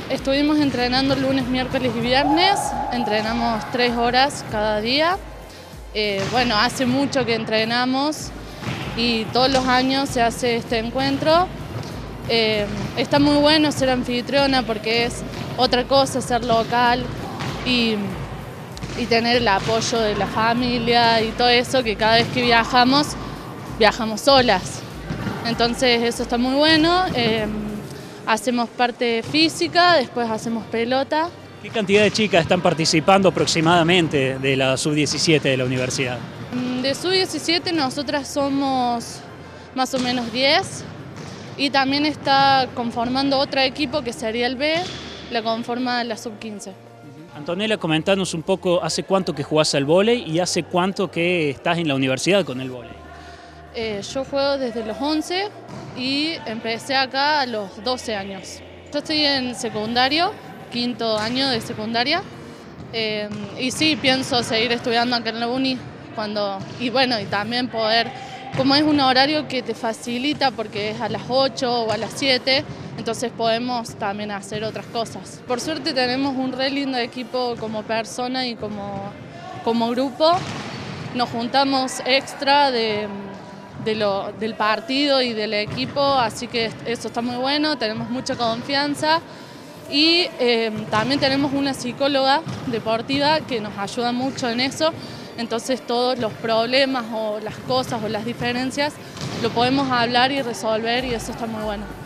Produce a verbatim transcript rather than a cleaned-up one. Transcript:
Estuvimos entrenando lunes, miércoles y viernes, entrenamos tres horas cada día. Eh, bueno, hace mucho que entrenamos y todos los años se hace este encuentro. Eh, está muy bueno ser anfitriona porque es otra cosa ser local y, y tener el apoyo de la familia y todo eso, que cada vez que viajamos, viajamos solas. Entonces eso está muy bueno. Eh, hacemos parte física, después hacemos pelota. ¿Qué cantidad de chicas están participando aproximadamente de la sub diecisiete de la universidad? De sub diecisiete nosotras somos más o menos diez y también está conformando otro equipo que sería el B, la conforma la sub quince. Antonella, comentanos un poco, ¿hace cuánto que jugás al vóley y hace cuánto que estás en la universidad con el vóley? Eh, yo juego desde los once y empecé acá a los doce años. Yo estoy en secundario, quinto año de secundaria, eh, y sí, pienso seguir estudiando acá en la uni, cuando, y bueno, y también poder, como es un horario que te facilita porque es a las ocho o a las siete, entonces podemos también hacer otras cosas. Por suerte tenemos un re lindo equipo como persona y como, como grupo. Nos juntamos extra de, de lo, del partido y del equipo, así que eso está muy bueno, tenemos mucha confianza. Y eh, también tenemos una psicóloga deportiva que nos ayuda mucho en eso, entonces todos los problemas o las cosas o las diferencias lo podemos hablar y resolver y eso está muy bueno.